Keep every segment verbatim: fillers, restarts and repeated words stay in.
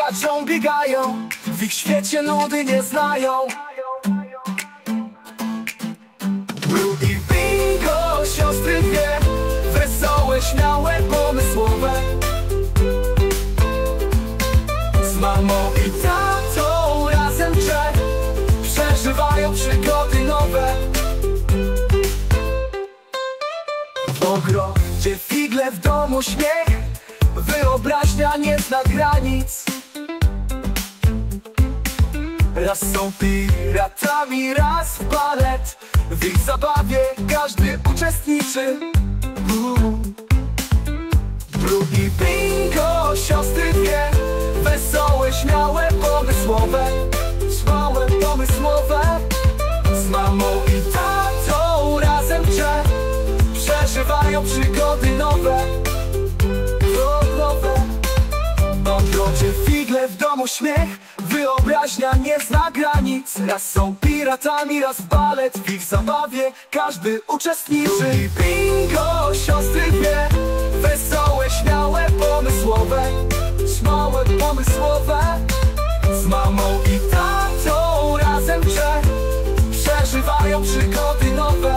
skaczą, biegają, w ich świecie nudy nie znają. Blue i Bingo, siostry dwie, wesołe, śmiałe, pomysłowe. Z mamą i tatą razem grze, przeżywają przygody nowe. W ogrodzie figle, w domu śmiech, wyobraźnia nie zna granic. Raz są piratami, raz w balet, w ich zabawie każdy uczestniczy. Blue i Bingo, siostry dwie, wesołe, śmiałe, pomysłowe. Śmiałe, pomysłowe. Z mamą i tatą razem grze, przeżywają przygody nowe. Nowe. W ogrodzie figle, w domu śmiech, wyobraźnia nie zna granic. Raz są piratami, raz balet, w ich zabawie każdy uczestniczy. I Bingo, siostry dwie, wesołe, śmiałe, pomysłowe. Śmiałe, pomysłowe. Z mamą i tatą razem grze, przeżywają przygody nowe.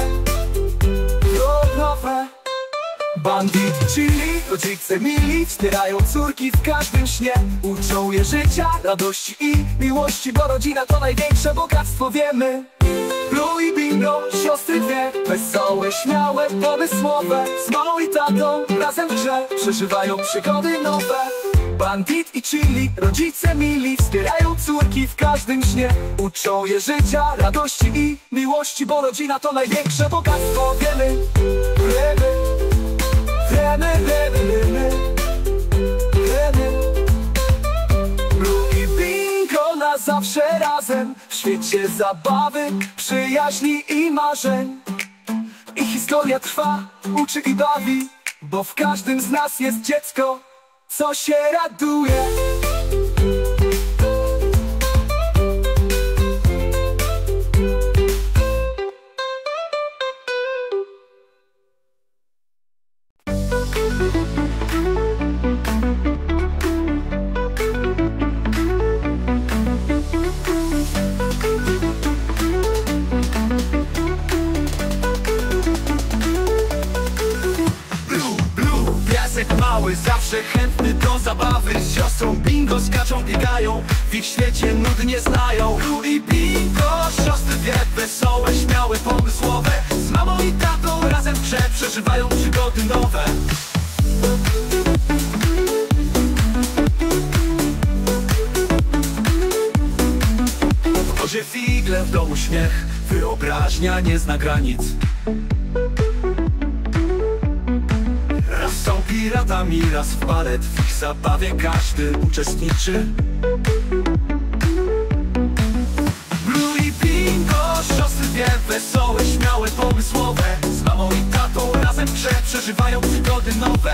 Nowe. Bandit, chili, rodzice mili, wspierają córki w każdym śnie. Uczą je życia, radości i miłości, bo rodzina to największe bogactwo, wiemy. Blue i Bingo, siostry dwie, wesołe, śmiałe, pomysłowe. Z mamą i tatą razem w grze, przeżywają przygody nowe. Bandit i chili, rodzice mili, wspierają córki w każdym śnie. Uczą je życia, radości i miłości, bo rodzina to największe bogactwo, wiemy. Wiemy. Wiemy, wiemy, wiemy, wiemy. Blue i Bingo na zawsze razem, w świecie zabawy, przyjaźni i marzeń. Ich historia trwa, uczy i bawi, bo w każdym z nas jest dziecko, co się raduje. Mały, zawsze chętny do zabawy, z siostrą Bingo skaczą, biegają, w ich świecie nudy nie znają. Blue i Bingo, siostry dwie, wesołe, śmiałe, pomysłowe. Z mamą i tatą razem w grze, przeżywają przygody nowe. W ogrodzie figle, w domu śmiech, wyobraźnia nie zna granic. Raz są piratami, raz w balet, w ich zabawie każdy uczestniczy. Blue i Bingo, siostry dwie, wesołe, śmiałe, pomysłowe. Z mamą i tatą razem w grze, przeżywają przygody nowe.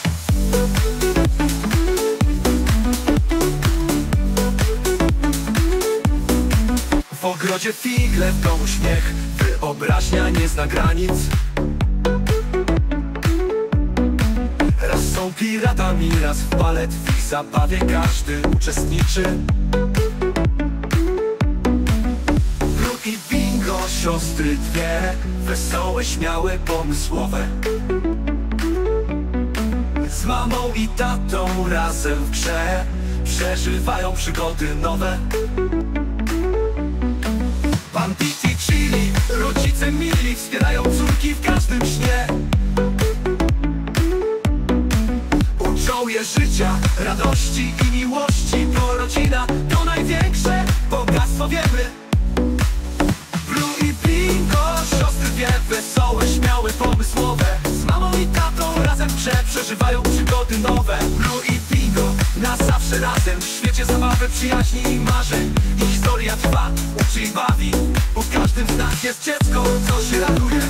W ogrodzie figle, w domu śmiech, wyobraźnia nie zna granic. Raz są piratami, raz w balet, w ich zabawie każdy uczestniczy. Blue i Bingo, siostry dwie, wesołe, śmiałe, pomysłowe. Z mamą i tatą razem w grze, przeżywają przygody nowe. Bandit i chili, rodzice mili, wspierają córki w każdym śnie. Uczą je życia, radości i miłości, bo rodzina to największe bogactwo, wiemy. Blue i Bingo, siostry dwie, wesołe, śmiałe, pomysłowe. Z mamą i tatą razem w grze, przeżywają przygody nowe. Blue i Bingo, na zawsze razem, w świecie zabawy, przyjaźni i marzeń. Ich historia trwa, uczy i bawi, bo w każdym z nas jest dziecko, co się raduje.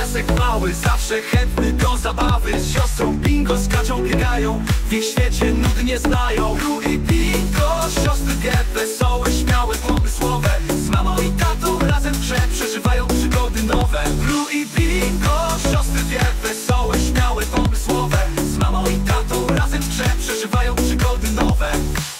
Piasek mały, zawsze chętny do zabawy. Z siostrą bingo skaczą, biegają, w ich świecie nud nie znają. Ru i bingo, siostry dwie, wesołe, śmiałe, pomysłowe. Z mamą i tatą razem w grze przeżywają przygody nowe. Ru i bingo, siostry dwie, wesołe, śmiałe, pomysłowe. Z mamą i tatą razem w grze przeżywają przygody nowe.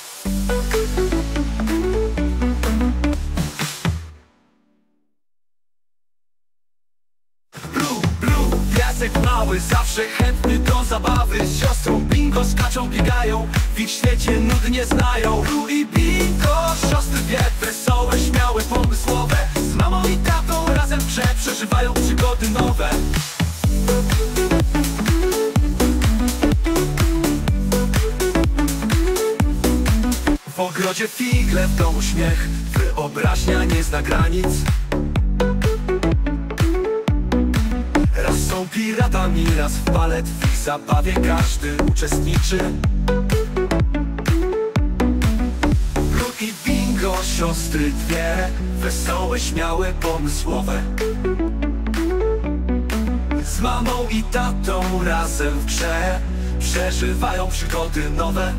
Piasek mały, zawsze chętny do zabawy. Z siostrą bingo skaczą, biegają, w ich świecie nud nie znają. Ru i bingo, siostry dwie, wesołe, śmiałe, pomysłowe. Z mamą i tatą razem w grze przeżywają przygody nowe. W ogrodzie figle, w domu śmiech, wyobraźnia nie zna granic. Raz są piratami, raz w balet, w ich zabawie każdy uczestniczy. Ru i bingo, siostry dwie, wesołe, śmiałe, pomysłowe. Z mamą i tatą razem w grze przeżywają przygody nowe.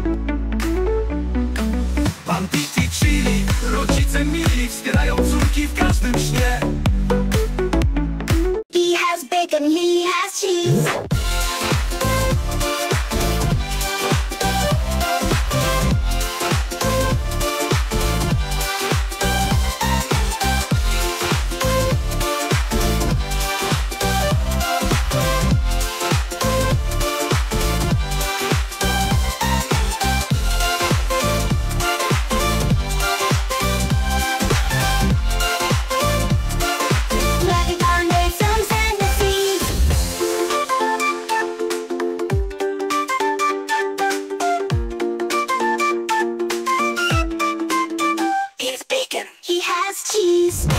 Bandit i chili, rodzice mili, wspierają córki w każdym śnie. He has bacon, he has cheese. He has cheese.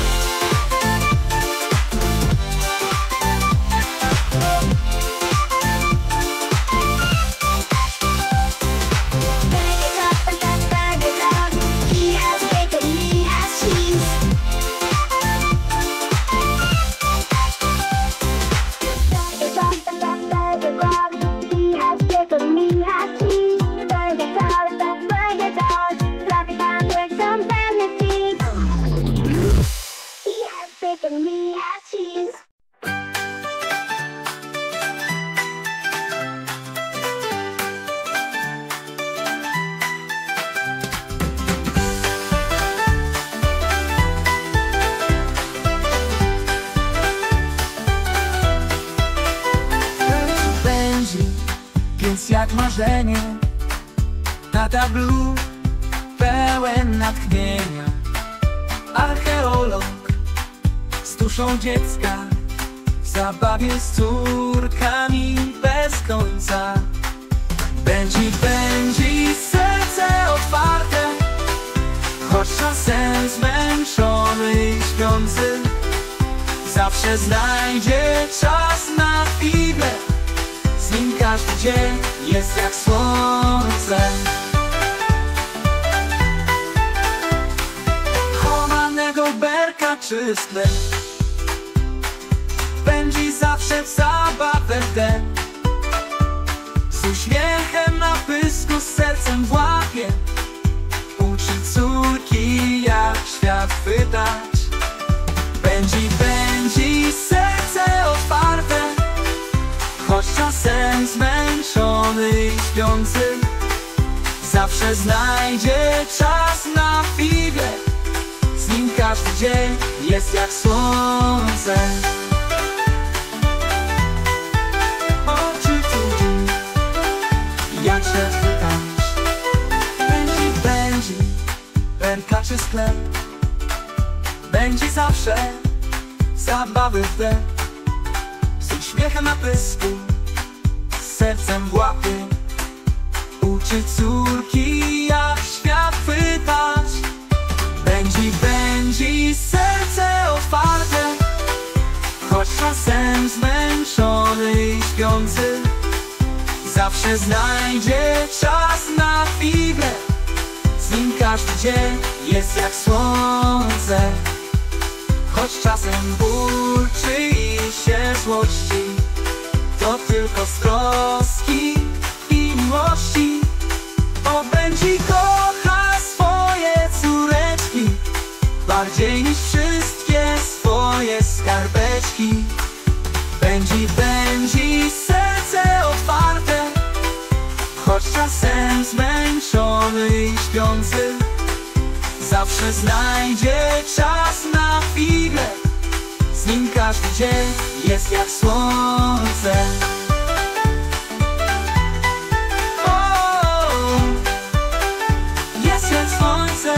Bang it up and then bang it out. He has bacon, he has cheese. Bang it up and then bang it out. He has bacon, he has cheese. Bang it out and then bang it out. Wrap it down with some benefits. He has bacon, he has cheese. Będzie, więc jak marzenie, tata Blue pełen natchnienia. Archeolog z duszą dziecka, w zabawie z córkami bez końca. Będzie, będzie serce otwarte, choć czasem zmęczony i śpiący. Zawsze znajdzie czas na chwilę, z nim każdy dzień jest jak słońce. Chowanego berka czy sklep, będzie zawsze w zabawę wdech. Z uśmiechem na pysku, z sercem w łapie, uczy córki jak świat chwytać. Będzie, będzie serce otwarte, choć czasem zmęczony i śpiący. Zawsze znajdzie czas na chwilę, z nim każdy dzień jest jak słońce. Oczy tu, jak się chwytać. Będzie, będzie berka czy sklep, będzie zawsze zabawy w tle. Z uśmiechem na pysku, z sercem w łapie, uczy córki jak świat chwytać. Będzie, będzie serce otwarte, choć czasem zmęczony i śpiący. Zawsze znajdzie czas na chwilę, z nim każdy dzień jest jak słońce. choć czasem burczy i się złości. To tylko z troski i miłości, bo Benji kocha swoje córeczki bardziej niż wszystkie swoje skarbeczki. Benji, Benji, serce otwarte, choć czasem zmęczony i śpiący, zawsze znajdzie czas na chwilę. Z nim każdy dzień jest jak słońce. O, jest jak słońce.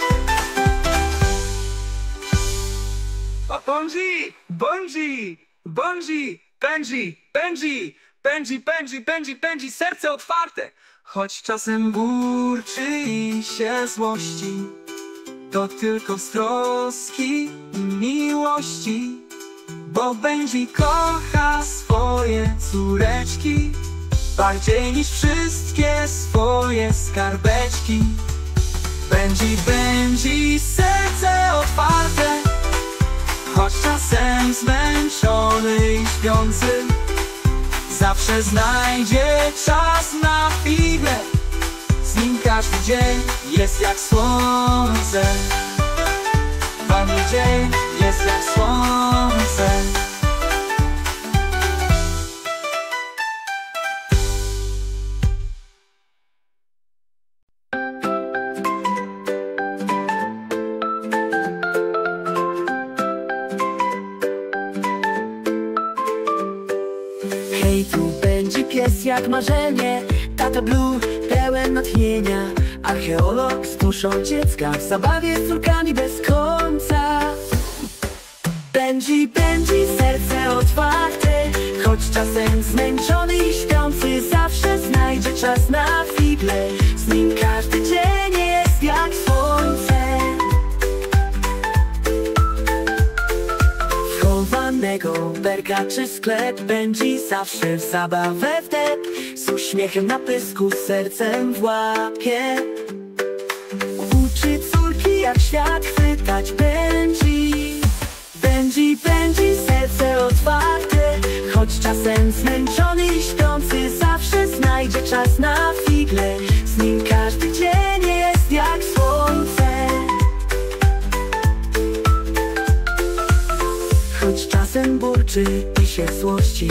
O, Benji, Benji, Benji, Benji, Benji, Benji, Benji, Benji, Benji, serce otwarte, choć czasem burczy i się złości. To tylko z troski i miłości, bo Benji kocha swoje córeczki bardziej niż wszystkie swoje skarbeczki. Benji, Benji, serce otwarte, choć czasem zmęczony i śpiący, zawsze znajdzie czas na chwilę. Z nim każdy dzień jest jak słońce. Dla mnie dzień jest jak słońce. Hej, tu będzie pies jak marzenie, tata Blue pełen natchnienia, archeolog z duszą dziecka, w zabawie z córkami bez końca. Benji, Benji, serce otwarte, choć czasem zmęczony i śpiący, zawsze znajdzie czas na figle. Z nim każdy dzień jest jak słońce. Chowanego berka czy sklep, Benji zawsze w zabawę wdep, z uśmiechem na pysku, z sercem w łapie. Uczy córki jak świat chwytać Benji. Benji, Benji, serce otwarte, choć czasem zmęczony i śpiący, zawsze znajdzie czas na figle. Z nim każdy dzień jest jak słońce. Choć czasem burczy i się złości,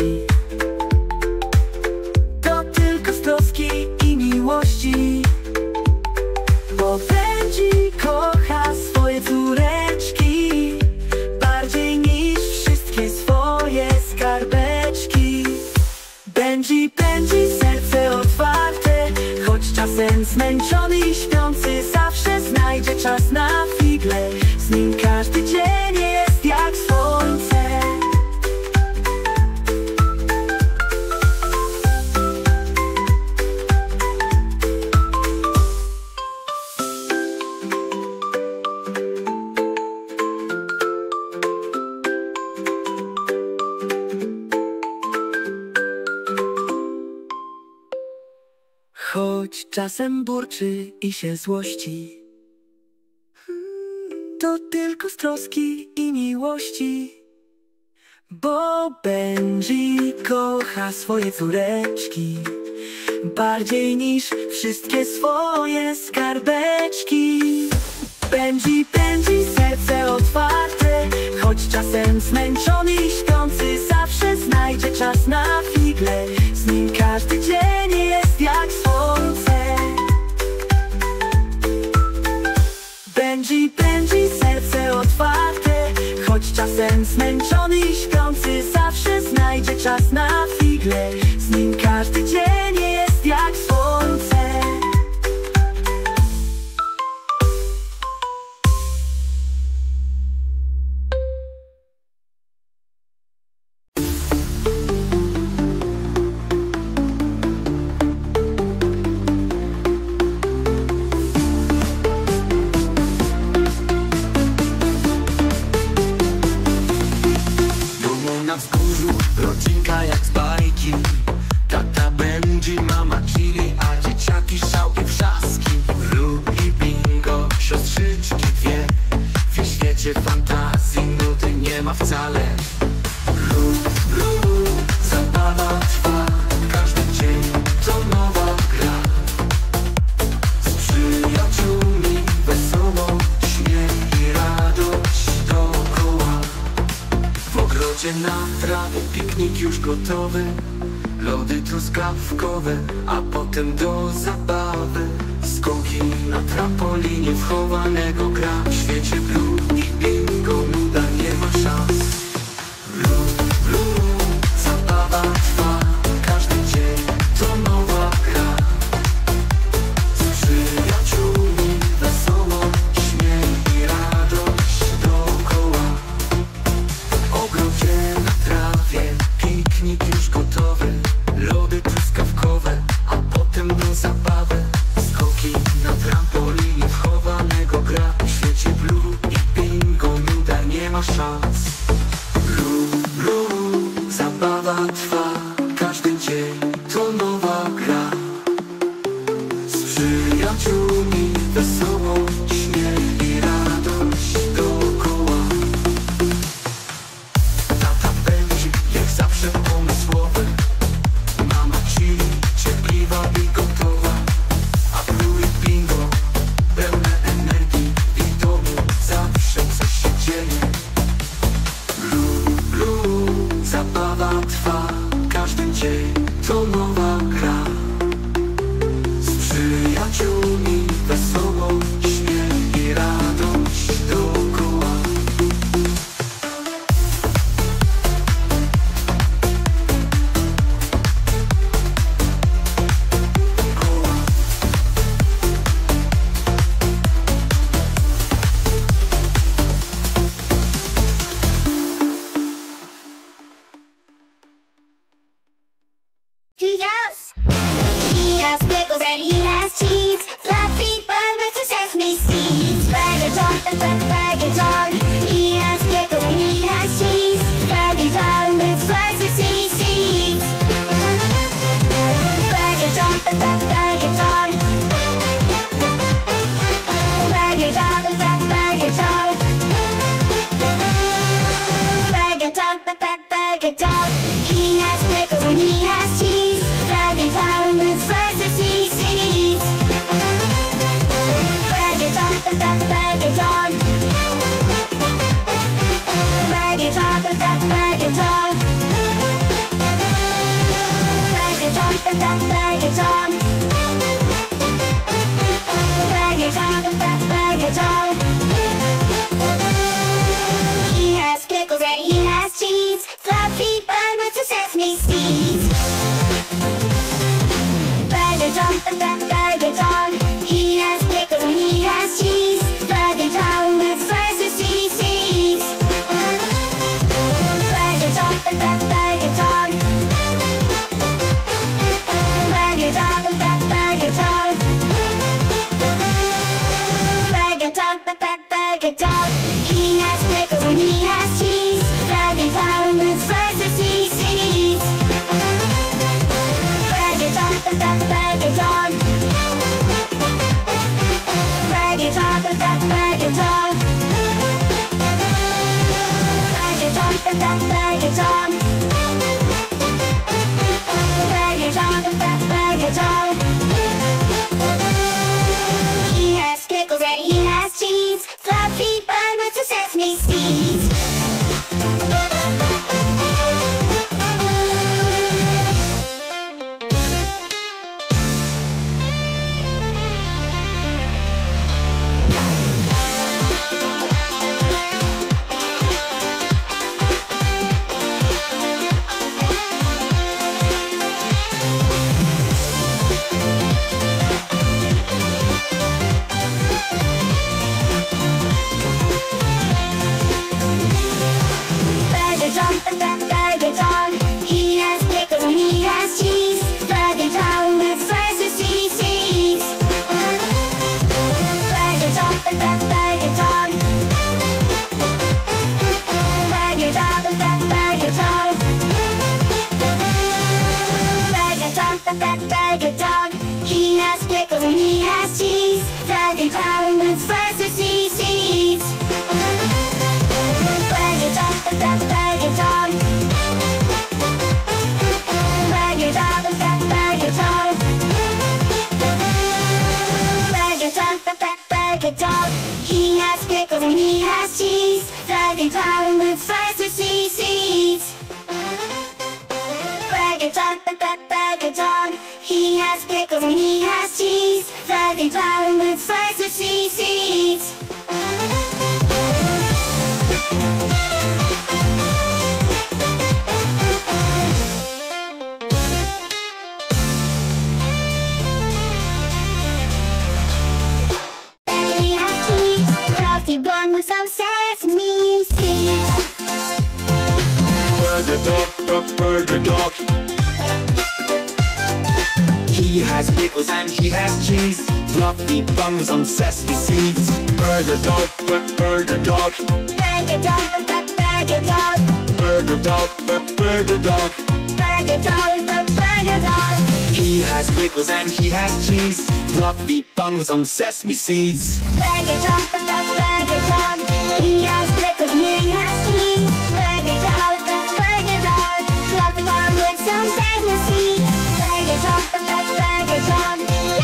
to tylko z troski i miłości, bo Benji kocha swoje córeczki bardziej niż wszystkie swoje skarbeczki. Benji, Benji, serce otwarte, choć czasem zmęczony i śpiący, zawsze znajdzie czas na figle. Z nim każdy dzień jest jak słońce. Choć czasem burczy i się złości, to tylko z troski i miłości, bo Benji kocha swoje córeczki bardziej niż wszystkie swoje skarbeczki. Benji, Benji, serce otwarte, choć czasem zmęczony i śpiący, zawsze znajdzie czas na figle. Z nim każdy dzień jest jak słońce. Benji, Benji, serce otwarte, choć czasem zmęczony i śpiący, zawsze znajdzie czas na figle. Z nim każdy dzień jest jak słońce. Na wzgórzu rodzinka jak z bajki, piknik już gotowy, lody truskawkowe, a potem do zabawy. Skoki na trampolinie, w chowanego gra. W świecie blue i bingo, nuda nie ma szans. Blue, blue, zabawa trwa, każdy dzień to nowa gra. Z przyjaciółmi wesoło, śmiech i radość dookoła. W ogrodzie na trawie, piknik już gotowy, lody truskawkowe, a potem do zabawy. Skoki na trampolinie, w chowanego gra. W świecie blue i bingo, nuda nie ma szans. Blue, blue, zabawa trwa, każdy dzień to nowa gra. Z przyjaciółmi wesoło, śmiech i radość dookoła. Tata będzie jak zawsze pomysłowy, mama chili, cierpliwa i gotowa. A blue i bingo, pełne energii, i w domu zawsze coś się dzieje. Blue, blue, zabawa trwa, każdy dzień to nowa gra. Z przyjaciółmi wesoło, śmiech i radość dookoła. He has, he has pickles and he has cheese, fluffy burgers and sesame seeds. Burger dog, the burger dog. He has pickles and he has cheese, burger dog with spicy sea seeds. Burger dog, the burger dog. Burger dog, the burger dog. Burger dog, the burger dog. He has pickles and he has cheese, burger dog with spicy sea seeds. Burger dog, the burger dog. Burger dog, the burger dog. Burger dog, the burger dog. Burger dog, the burger dog. He has pickles and he has cheese, fluffy burgers and sesame seeds. Burger dog, the burger dog. He has pickles and he has cheese, burger dog with spicy sea seeds. Burger dog, the burger dog. dog, burger dog. He has pickles and he has cheese. Burger dog with spicy cheese seeds. He has cheese, frosty bun with some sesame seeds. Burger dog, bur- burger dog. He has pickles and he has cheese. Fluffy buns on sesame seeds. Burger dog, bur- burger dog. Burger dog, burger dog. Burger dog, bur- burger dog. Burger dog, burger dog. He has pickles and he has cheese. Fluffy buns on sesame seeds. Burger dog, burger dog. He has pickles and he has cheese. Burger dog, burger dog. Fluffy bun with some sesame seeds. Burger dog, burger dog.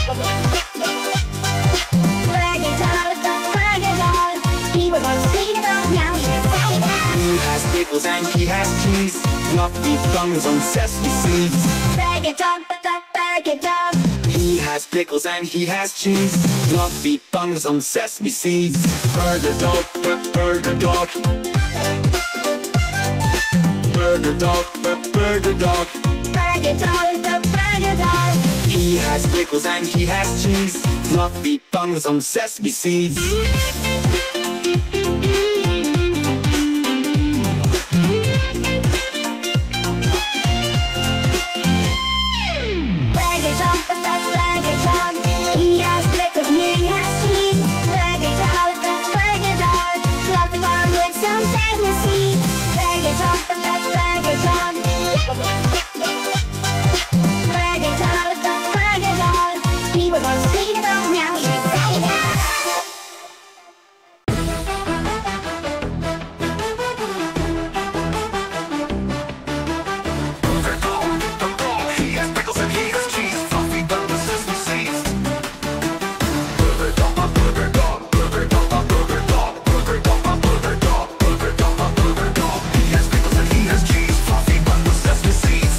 Burger dog, burger dog. He was on speed dog, now he's burger dog. He has pickles and he has cheese. Fluffy buns on sesame seeds. Burger dog, burger dog. He has pickles and he has cheese. Fluffy buns on sesame seeds. Burger dog, bur- burger dog. Burger dog, bur- burger dog. Burger dog, burger dog. He has pickles and he has cheese. Fluffy buns on sesame seeds. Burger dog, burger dog. He has pickles and he has cheese. Burger dog, burger dog. Fluffy bun with some sesame seeds. Burger dog, burger dog. Burger dog, burger dog. He was on speed dog, now he's burger dog. Burger dog, the dog. He has pickles and he has cheese. Fluffy buns with sesame seeds. Burger dog, burger dog. Burger dog, burger dog. Burger dog, burger dog. Burger dog, burger dog. He has pickles and he has cheese. Fluffy buns with sesame seeds.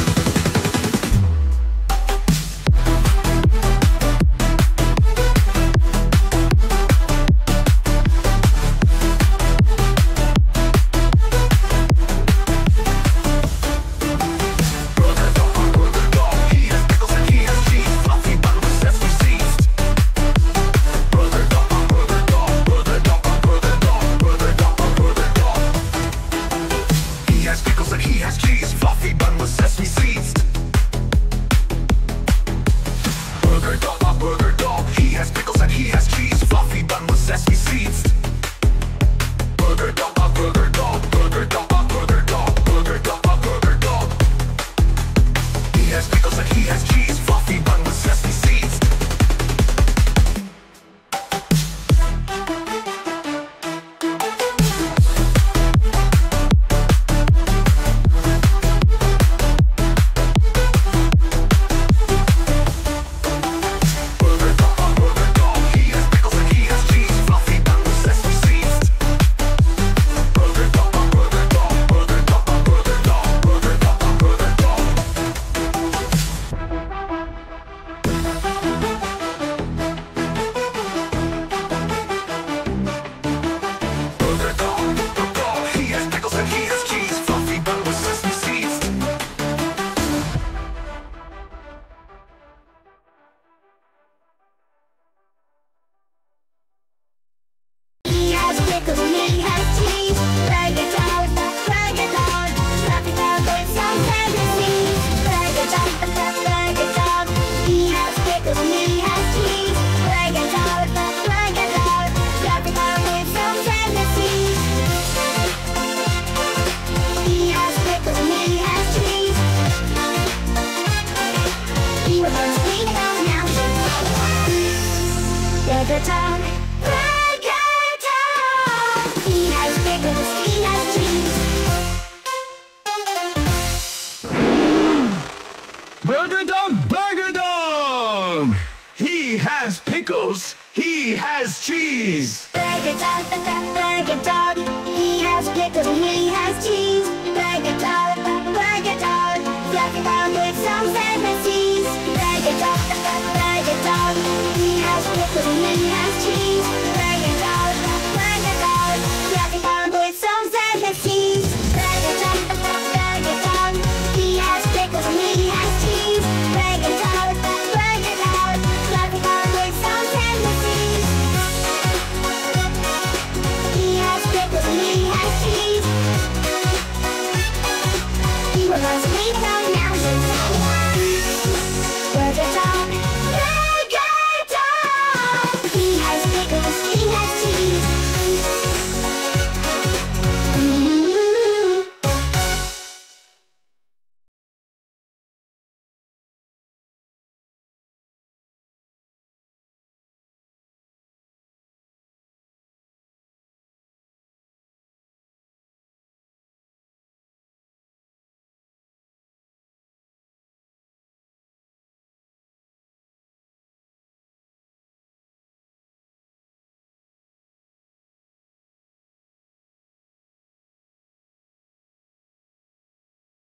Burger dog, burger dog. He has pickles and he has cheese. Fluffy buns with sesame seeds. Burger dog, burger dog. Burger dog, burger dog. Burger dog, burger dog. He has pickles and he has cheese. Fluffy bun with sesame seeds. Burger dog, burger dog. He has pickles and he has cheese. Fluffy bun with sesame seeds. Burger dog, burger dog. Burger dog, burger dog. Burger dog, burger dog. He has pickles and he has cheese. Fluffy bun with sesame seeds. Burger dog, burger dog. He has pickles and he has cheese. Fluffy bun with sesame seeds. Burger dog, burger dog. Burger dog, burger dog. Burger dog, burger dog. Burger dog, the dog. He has pickles and he has cheese. Fluffy bun with sesame seeds. He has pickles and he has cheese. Burger dog, burger dog. Fluffy bun with some sesame seeds. Burger dog, burger dog. He has pickles and he has cheese. Burger dog, burger dog. Fluffy bun with some sesame seeds. He has pickles and he has cheese. He was on speed dog, now he's burger dog, burger dog. He has pickles, he has cheese. Burger dog, burger dog. He has pickles. He has cheese. Burger dog, burger dog. He has pickles and he has cheese. Burger dog, burger dog. fluffy dog with some fantasies. Reggae dog, reggae dog. He has pickles and he has cheese.